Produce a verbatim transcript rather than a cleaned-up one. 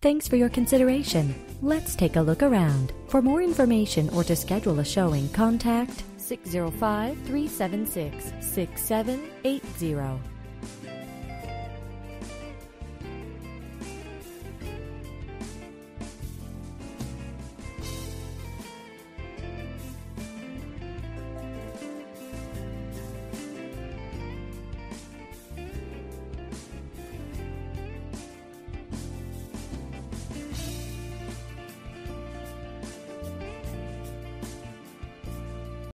Thanks for your consideration. Let's take a look around. For more information or to schedule a showing, contact six zero five, three seven six, six seven eight zero.